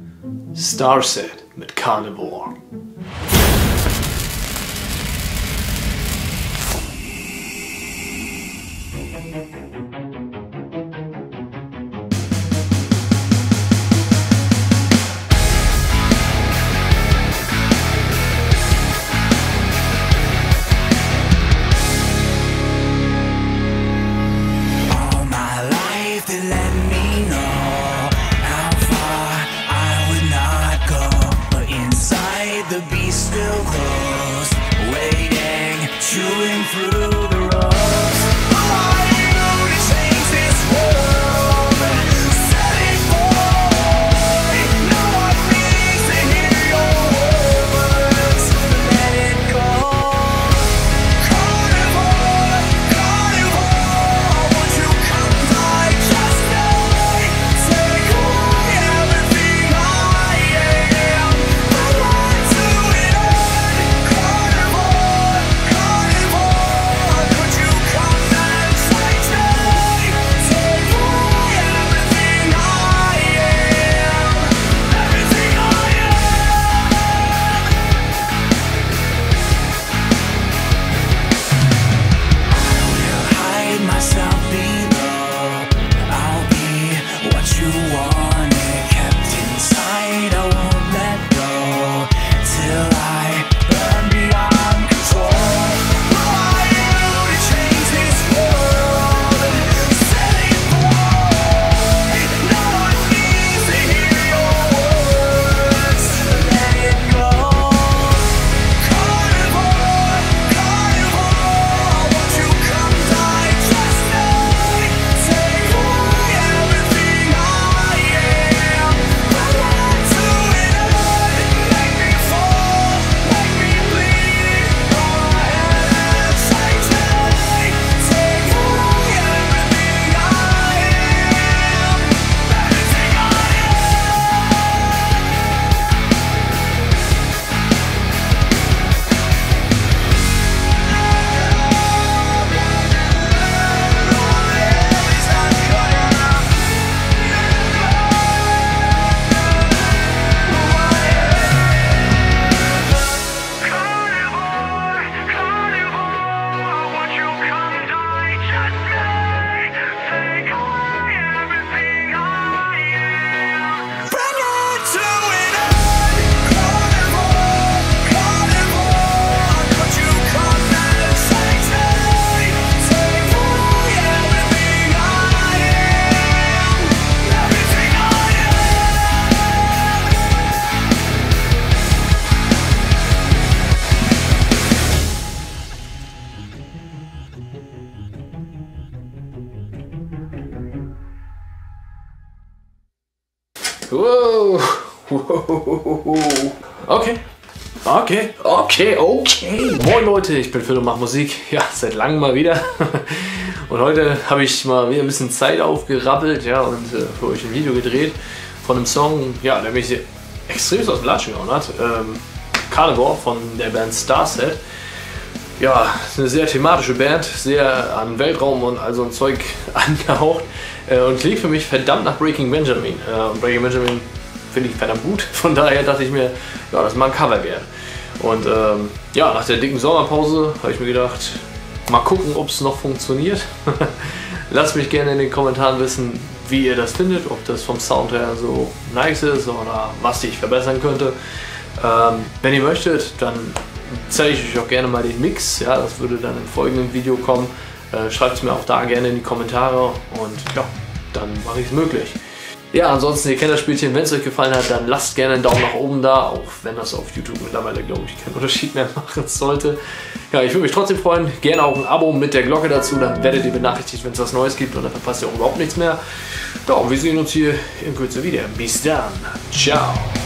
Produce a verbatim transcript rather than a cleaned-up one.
Starset mit Carnivore. The beast still grows, waiting, chewing through the ropes. Are you to change this world? Set it free. No one needs to hear your words. Let it go. Carnivore, carnivore, won't you come digest me? Take away everything I am. Wow. Okay. Okay, okay, okay. Moin Leute, ich bin Phil und mache Musik. Ja, seit langem mal wieder. Und heute habe ich mal wieder ein bisschen Zeit aufgerappelt, ja, und äh, für euch ein Video gedreht von einem Song, ja, der mich extrem aus dem Latschen gehauen hat. Ähm, Carnivore von der Band Starset. Ja, ist eine sehr thematische Band, sehr an Weltraum und all so ein Zeug angehaucht. Äh, und klingt für mich verdammt nach Breaking Benjamin. Äh, und Breaking Benjamin finde ich verdammt gut. Von daher dachte ich mir, ja, das ist mal ein Cover wert. Und ähm, ja, nach der dicken Sommerpause habe ich mir gedacht, mal gucken, ob es noch funktioniert. Lasst mich gerne in den Kommentaren wissen, wie ihr das findet, ob das vom Sound her so nice ist oder was ich verbessern könnte. Ähm, wenn ihr möchtet, dann zeige ich euch auch gerne mal den Mix. Ja, das würde dann im folgenden Video kommen. Äh, Schreibt es mir auch da gerne in die Kommentare und ja, dann mache ich es möglich. Ja, ansonsten, ihr kennt das Spielchen. Wenn es euch gefallen hat, dann lasst gerne einen Daumen nach oben da, auch wenn das auf YouTube mittlerweile, glaube ich, keinen Unterschied mehr machen sollte. Ja, ich würde mich trotzdem freuen. Gerne auch ein Abo mit der Glocke dazu, dann werdet ihr benachrichtigt, wenn es was Neues gibt und dann verpasst ihr auch überhaupt nichts mehr. Ja, und wir sehen uns hier in Kürze wieder. Bis dann. Ciao.